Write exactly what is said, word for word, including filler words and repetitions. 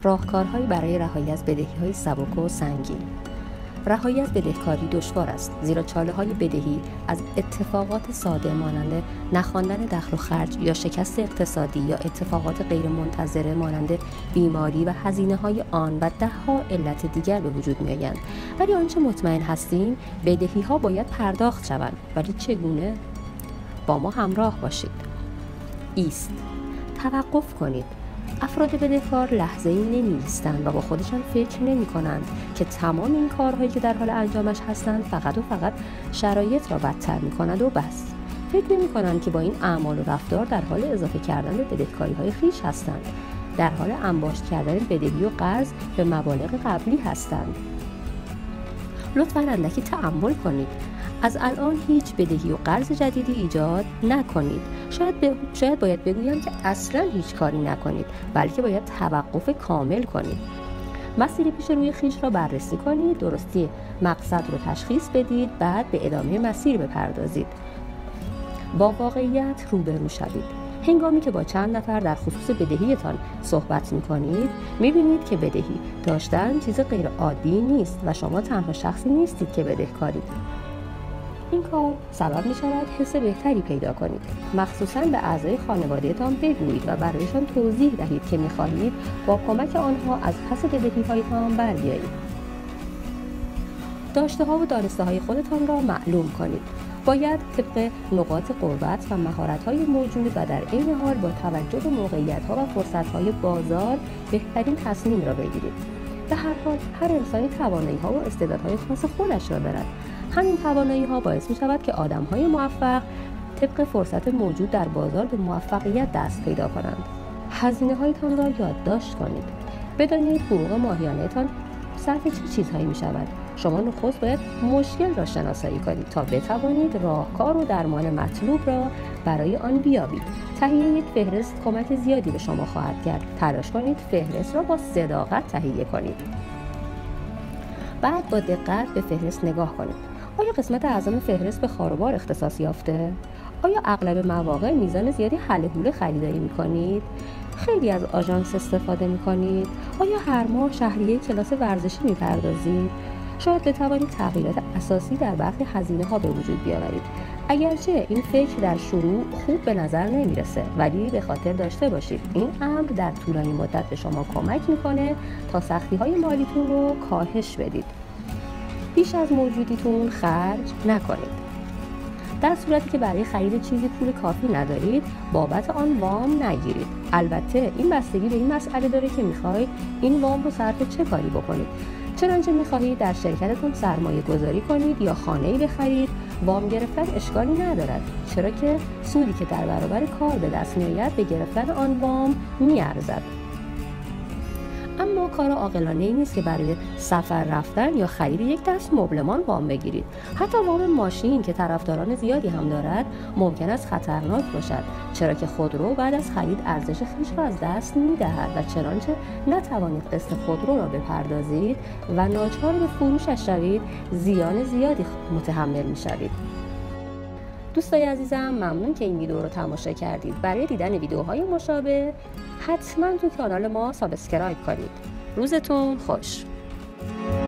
راهکارهایی برای رهایی از بدهی‌های سبک و سنگین. رهایی از بدهکاری دشوار است، زیرا چاله‌های بدهی از اتفاقات ساده مانند نخواندن دخل و خرج یا شکست اقتصادی یا اتفاقات غیرمنتظره مانند بیماری و هزینه‌های آن و ده‌ها علت دیگر به وجود می‌آیند. ولی آنچه مطمئن هستیم بدهی‌ها باید پرداخت شوند. ولی چگونه؟ با ما همراه باشید. ایست. توقف کنید. افراد بدهکار لحظه‌ای نمی‌ایستند و با خودشان فکر نمی‌کنند که تمام این کارهایی که در حال انجامش هستند فقط و فقط شرایط را بدتر می‌کند و بس. فکر نمی‌کنند که با این اعمال و رفتار در حال اضافه کردن به بدهکاری‌های خویش هستند. در حال انباشت کردن بدهی و قرض به مبالغ قبلی هستند. لطفاً اندکی تأمل کنید. از الان هیچ بدهی و قرض جدیدی ایجاد نکنید. شاید, ب... شاید باید بگویم که اصلا هیچ کاری نکنید، بلکه باید توقف کامل کنید. مسیر پیش روی خویش را بررسی کنید، درستی مقصد رو تشخیص بدید، بعد به ادامه مسیر بپردازید. با واقعیت روبرو شوید. هنگامی که با چند نفر در خصوص بدهیتان صحبت می‌کنید، می‌بینید که بدهی داشتن چیز غیر عادی نیست و شما تنها شخصی نیستید که بدهکارید. این کار سبب می شود حس بهتری پیدا کنید. مخصوصاً به اعضای خانوادهتان بگویید و برایشان توضیح دهید که می خواهید با کمک آنها از پس بدهی‌هایتان بر بیایید. داشته ها و دانسته های خودتان را معلوم کنید. باید طبق نقاط قوت و مهارت های موجود و در عین حال با توجه به موقعیت ها و فرصت های بازار بهترین تصمیم را بگیرید. به هر حال هر انسانی توانایی ها و استعدادهای خاص خودش را دارد. همین توانایی ها باعث می شود که آدم های موفق طبق فرصت موجود در بازار به موفقیت دست پیدا کنند. هزینه هایتان را یادداشت کنید. بدانید حقوق ماهیانه تان صرف چه چیزهایی می شود. شما نخست باید مشکل را شناسایی کنید تا بتوانید راهکار و درمان مطلوب را برای آن بیابید. تهیه یک فهرست کمک زیادی به شما خواهد کرد. تلاش کنید فهرست را با صداقت تهیه کنید. بعد با دقت به فهرست نگاه کنید. آیا قسمت اعظم فهرست به خاروبار اختصاص یافته؟ آیا اغلب مواقع میزان زیادی حل حول خریداری می‌کنید؟ خیلی از آژانس استفاده می‌کنید؟ آیا هر ماه شهریه کلاس ورزشی می‌پردازید؟ شاید بتوانید تغییرات اساسی در برخی هزینه‌ها به وجود بیاورید. اگرچه این فکر در شروع خوب به نظر نمیرسه، ولی به خاطر داشته باشید این امر در طولانی مدت به شما کمک میکنه تا سختی‌های مالیتون رو کاهش بدید. بیش از موجودیتون خرج نکنید. در صورتی که برای خرید چیزی پول کافی ندارید، بابت آن وام نگیرید. البته این بستگی به این مسئله داره که میخواید این وام رو صرف چه کاری بکنید. چنانچه میخواهید در شرکتتون سرمایه گذاری کنید یا خانه‌ای بخرید، وام گرفتن اشکالی ندارد، چرا که سودی که در برابر کار به دست میآید به گرفتن آن وام میارزد. اما کار عاقلانه‌ای نیست که برای سفر رفتن یا خرید یک دست مبلمان وام بگیرید. حتی وام ماشین که طرفداران زیادی هم دارد ممکن است خطرناک باشد، چرا که خودرو بعد از خرید ارزش خویش را از دست می‌دهد و چنانچه نتوانید قسط خودرو را بپردازید و ناچار به فروشش شوید، زیان زیادی متحمل می‌شوید. دوستای عزیزم، ممنون که این ویدیو رو تماشا کردید. برای دیدن ویدیوهای مشابه حتما تو کانال ما سابسکرایب کنید. روزتون خوش.